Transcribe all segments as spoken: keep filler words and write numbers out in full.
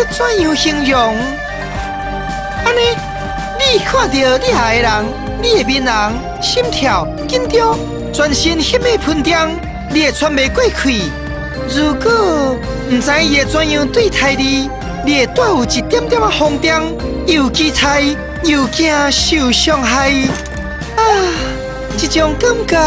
怎样形容？安尼，你看到你爱的人，你的面容、心跳、紧张、全身翕的喷张，你会喘袂过气。如果唔知伊会怎样对待你，你会带有一点点的慌张，又期待又惊受伤害。啊，这种感觉。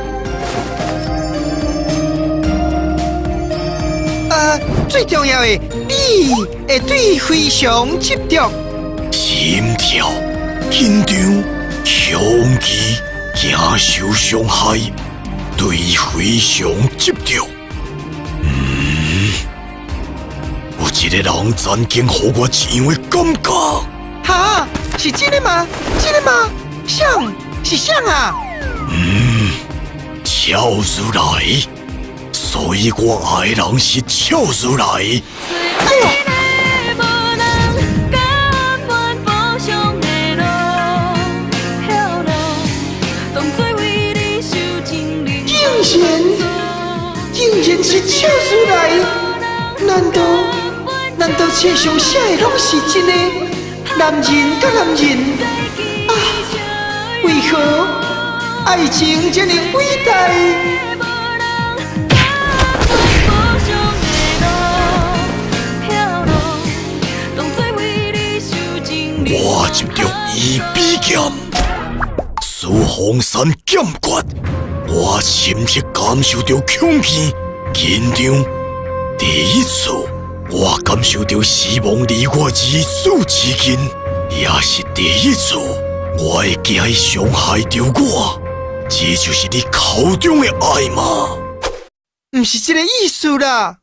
啊，最重要的，你会对非常执着， 心跳、紧张、恐惧、惊受伤害，对非常执着。嗯，有一个人曾经给我这样的感觉。 哈，是真的吗？真的吗？像是像啊？ 嗯，跳出来。 所以我爱的人是跳出来。哎呦！ 竟然，竟然是跳出来！难道，难道册上写的拢是真的？男人甲男人啊，为何爱情这么伟大？ 我执着伊比剑，苏洪山剑决，我深切感受到恐惧、紧张。第一次，我感受到死亡离我如此之近，也是第一次，我会惊伊伤害到我。这就是你口中的爱吗？ 唔是这个意思啦。